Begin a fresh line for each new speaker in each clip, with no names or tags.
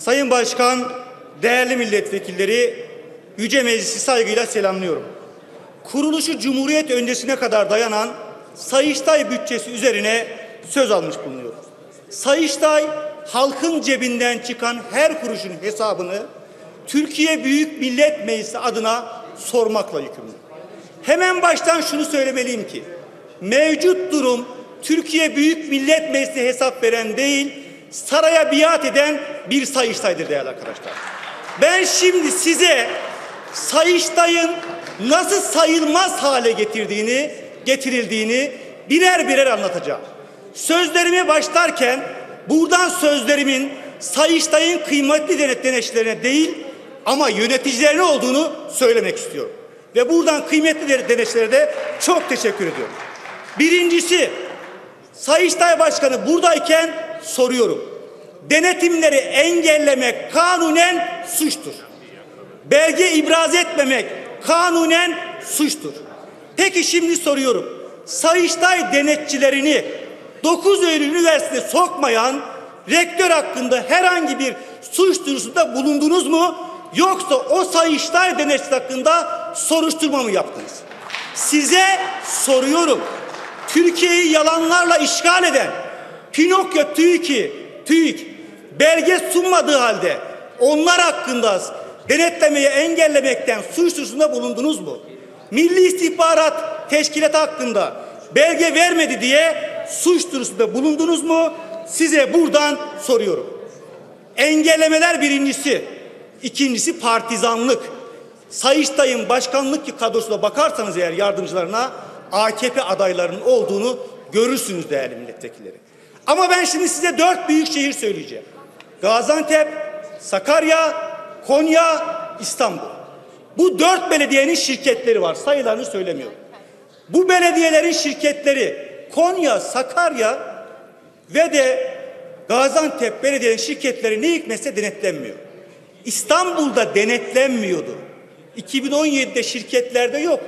Sayın Başkan, değerli milletvekilleri, Yüce Meclisi saygıyla selamlıyorum. Kuruluşu Cumhuriyet öncesine kadar dayanan Sayıştay bütçesi üzerine söz almış bulunuyor. Sayıştay, halkın cebinden çıkan her kuruşun hesabını Türkiye Büyük Millet Meclisi adına sormakla yükümlü. Hemen baştan şunu söylemeliyim ki, mevcut durum Türkiye Büyük Millet Meclisi hesap veren değil, saraya biat eden bir Sayıştay'dır değerli arkadaşlar. Ben şimdi size Sayıştay'ın nasıl sayılmaz hale getirildiğini birer birer anlatacağım. Sözlerime başlarken buradan sözlerimin Sayıştay'ın kıymetli denetçilerine değil ama yöneticilerine olduğunu söylemek istiyorum. Ve buradan kıymetli denetçilere de çok teşekkür ediyorum. Birincisi, Sayıştay Başkanı buradayken soruyorum. Denetimleri engellemek kanunen suçtur. Belge ibraz etmemek kanunen suçtur. Peki şimdi soruyorum. Sayıştay denetçilerini 9 Eylül Üniversitesi'ne sokmayan rektör hakkında herhangi bir suç duyurusunda bulundunuz mu? Yoksa o Sayıştay denetçisi hakkında soruşturma mı yaptınız? Size soruyorum. Türkiye'yi yalanlarla işgal eden Pinokyo TÜİK belge sunmadığı halde onlar hakkında denetlemeyi engellemekten suç duyurusunda bulundunuz mu? Milli İstihbarat Teşkilatı hakkında belge vermedi diye suç duyurusunda bulundunuz mu? Size buradan soruyorum. Engellemeler birincisi. İkincisi partizanlık. Sayıştay'ın başkanlık kadrosuna bakarsanız eğer yardımcılarına AKP adaylarının olduğunu görürsünüz değerli milletvekilleri. Ama ben şimdi size 4 büyük şehir söyleyeceğim. Gaziantep, Sakarya, Konya, İstanbul. Bu 4 belediyenin şirketleri var. Sayılarını söylemiyorum. Bu belediyelerin şirketleri Konya, Sakarya ve de Gaziantep belediyenin şirketleri ne hikmetse denetlenmiyor. İstanbul'da denetlenmiyordu. 2017'de şirketlerde yok.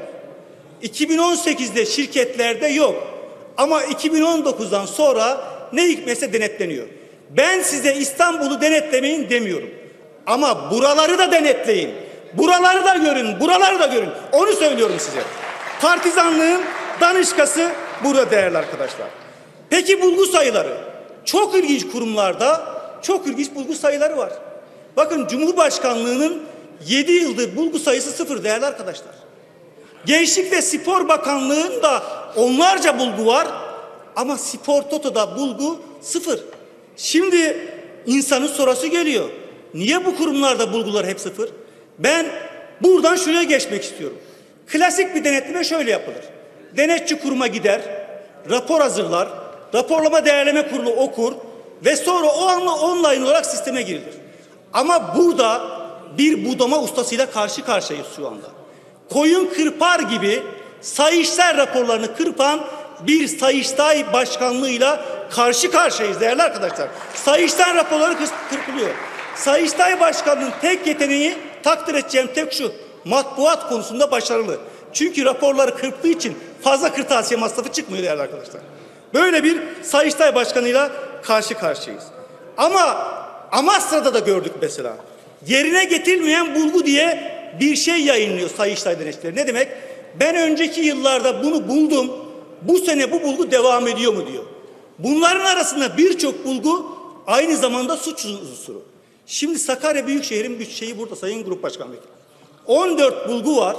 2018'de şirketlerde yok. Ama 2019'dan sonra ne hikmetse denetleniyor. Ben size İstanbul'u denetlemeyin demiyorum. Ama buraları da denetleyin. Buraları da görün, buraları da görün. Onu söylüyorum size. Partizanlığın danışkası burada değerli arkadaşlar. Peki bulgu sayıları? Çok ilginç kurumlarda çok ilginç bulgu sayıları var. Bakın Cumhurbaşkanlığı'nın 7 yıldır bulgu sayısı 0 değerli arkadaşlar. Gençlik ve Spor Bakanlığı'nda onlarca bulgu var ama Spor Toto'da bulgu 0. Şimdi insanın sorusu geliyor. Niye bu kurumlarda bulgular hep 0? Ben buradan şuraya geçmek istiyorum. Klasik bir denetleme şöyle yapılır. Denetçi kuruma gider, rapor hazırlar, raporlama değerleme kurulu okur ve sonra o anla online olarak sisteme girilir. Ama burada bir budama ustasıyla karşı karşıyayız şu anda. Koyun kırpar gibi Sayıştay raporlarını kırpan bir Sayıştay başkanlığıyla karşı karşıyayız değerli arkadaşlar. Sayıştay raporları kırpılıyor. Sayıştay başkanının tek yeteneği, takdir edeceğim tek şu: matbuat konusunda başarılı. Çünkü raporları kırptığı için fazla kırtasiye masrafı çıkmıyor değerli arkadaşlar. Böyle bir Sayıştay başkanıyla karşı karşıyayız. Ama Amasra'da da gördük mesela. Yerine getirilmeyen bulgu diye bir şey yayınlıyor Sayıştay denetçileri. Ne demek? Ben önceki yıllarda bunu buldum. Bu sene bu bulgu devam ediyor mu diyor. Bunların arasında birçok bulgu aynı zamanda suç unsuru. Şimdi Sakarya Büyükşehir'in bütçeyi burada Sayın Grup Başkan Vekili. 14 bulgu var.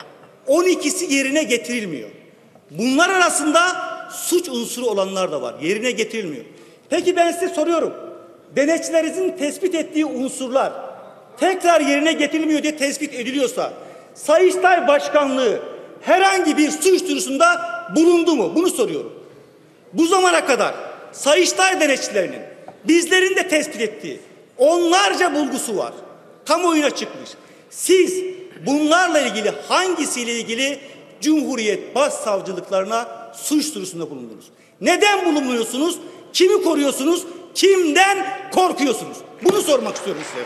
12'si yerine getirilmiyor. Bunlar arasında suç unsuru olanlar da var. Yerine getirilmiyor. Peki ben size soruyorum. Denetçilerinizin tespit ettiği unsurlar tekrar yerine getirilmiyor diye tespit ediliyorsa Sayıştay Başkanlığı herhangi bir suç duyurusunda bulundu mu? Bunu soruyorum. Bu zamana kadar Sayıştay denetçilerinin bizlerin de tespit ettiği onlarca bulgusu var. Kamuoyuna çıkmış. Siz bunlarla ilgili hangisiyle ilgili Cumhuriyet Başsavcılıklarına suç duyurusunda bulundunuz? Neden bulunmuyorsunuz? Kimi koruyorsunuz? Kimden korkuyorsunuz? Bunu sormak istiyorum size.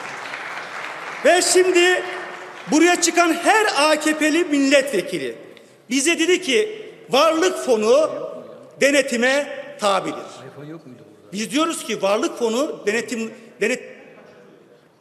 Ve şimdi buraya çıkan her AKP'li milletvekili bize dedi ki varlık fonu denetime tabidir. Biz diyoruz ki varlık fonu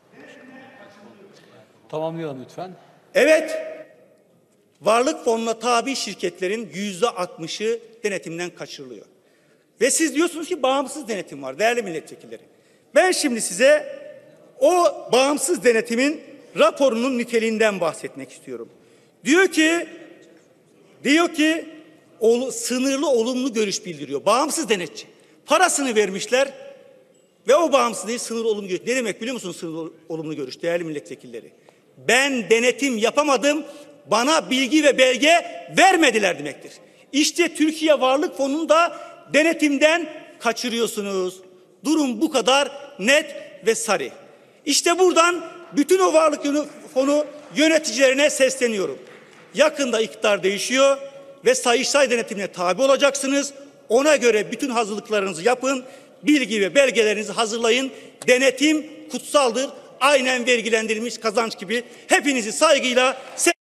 Tamamlayalım lütfen.
Evet, varlık fonuna tabi şirketlerin %60'ı denetimden kaçırılıyor. Ve siz diyorsunuz ki bağımsız denetim var değerli milletvekilleri. Ben şimdi size o bağımsız denetimin raporunun niteliğinden bahsetmek istiyorum. Diyor ki sınırlı olumlu görüş bildiriyor. Bağımsız denetçi. Parasını vermişler ve o bağımsız değil sınırlı olumlu görüş. Ne demek biliyor musunuz sınırlı olumlu görüş değerli milletvekilleri? Ben denetim yapamadım, bana bilgi ve belge vermediler demektir. İşte Türkiye Varlık Fonu'nu da denetimden kaçırıyorsunuz. Durum bu kadar net ve sarı. İşte buradan bütün o Varlık Fonu yöneticilerine sesleniyorum. Yakında iktidar değişiyor ve Sayıştay denetimine tabi olacaksınız. Ona göre bütün hazırlıklarınızı yapın, bilgi ve belgelerinizi hazırlayın. Denetim kutsaldır. Aynen vergilendirilmiş kazanç gibi. Hepinizi saygıyla, sevgiyle